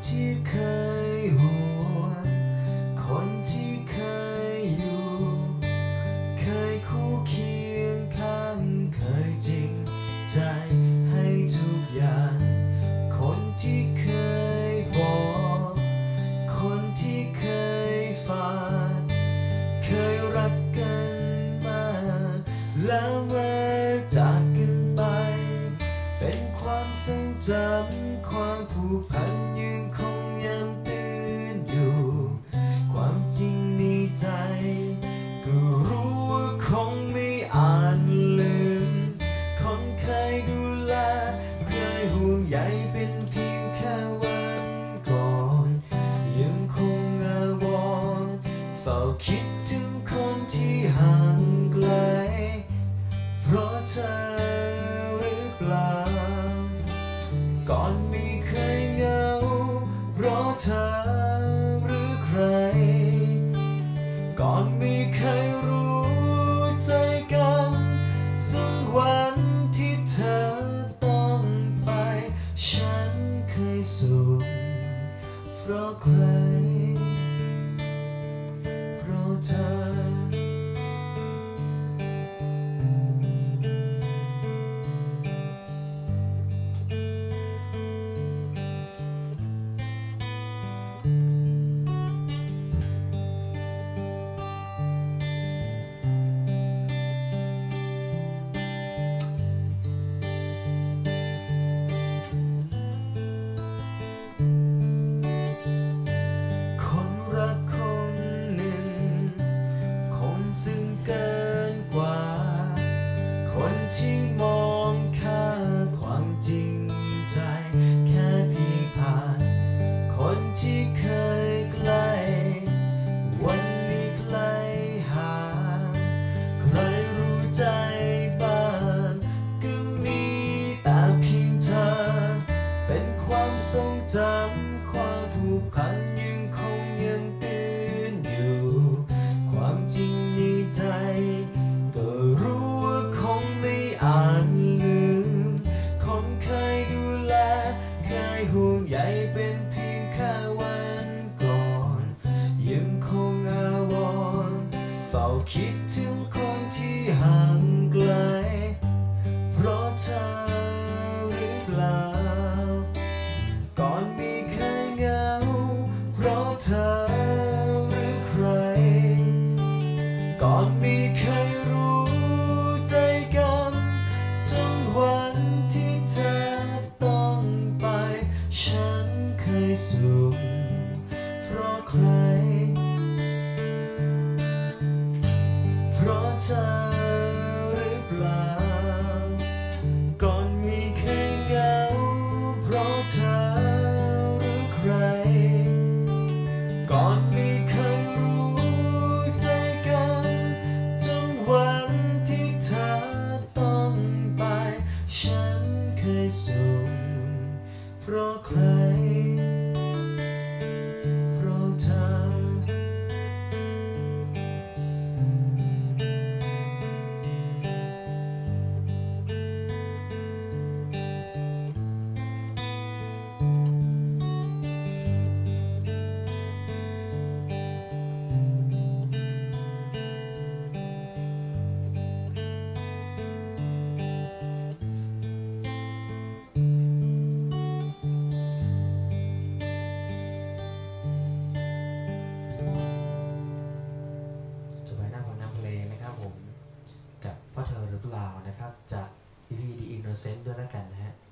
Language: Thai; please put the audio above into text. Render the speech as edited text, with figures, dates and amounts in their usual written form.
ที่เคยห่วงคนที่เคยอยู่เคยคู่เคียงข้างเคยจริงใจให้ทุกอย่างคนที่เคยบอกคนที่เคยฝากเคยรักกันมาแล้วเมื่อจากกันไปเป็นความทรงจำความผูกพันยังคงย้ำเตือนอยู่ความจริงในใจก็รู้ว่าคงไม่อาจลืมคนเคยดูแลเคยห่วงใยเป็นเพียงแค่วันก่อนยังคงอาวรณ์เฝ้าคิดถึงคนที่ห่างไกลเพราะเธอหรือเปล่าก่อนไม่เคยเหงาเพราะเธอหรือใครก่อนไม่เคยรู้ใจกันจนวันที่เธอต้องไปฉันเคยสุขเพราะใครเพราะเธอซึ่งเกินกว่าคนที่มองค่าความจริงใจแค่เพียงผ่านคนที่เคยใกล้วันนี้ใกล้ห่างใครรู้ใจบ้างก็มีแต่เพียงเธอเป็นความทรงจำความผูกพันยังคงยังเตือนอยู่ความจริงในใจก็รู้ว่าคงไม่อาจลืมคนเคยดูแลเคยห่วงใยเป็นเพียงแค่วันก่อนยังคงอาวรณ์เฝ้าคิดถึงคนที่ห่างไกลเพราะเธอหรือเปล่าก่อนไม่เคยเหงาเพราะเธอหรือใครก่อนไม่เคยรู้ใจกันจนวันที่เธอต้องไปฉันเคยสุขเพราะใครเพราะเธอหรือเปล่าก่อนไม่เคยเหงาเพราะเธอหรือใครก่อนไม่เคยรู้ใจกันจนวันที่เธอต้องไปฉันเคยสุขเพราะใครเพราะเธอกับเพราะเธอหรือเปล่านะครับจาก EP The Innocent ด้วยแล้วกันนะฮะ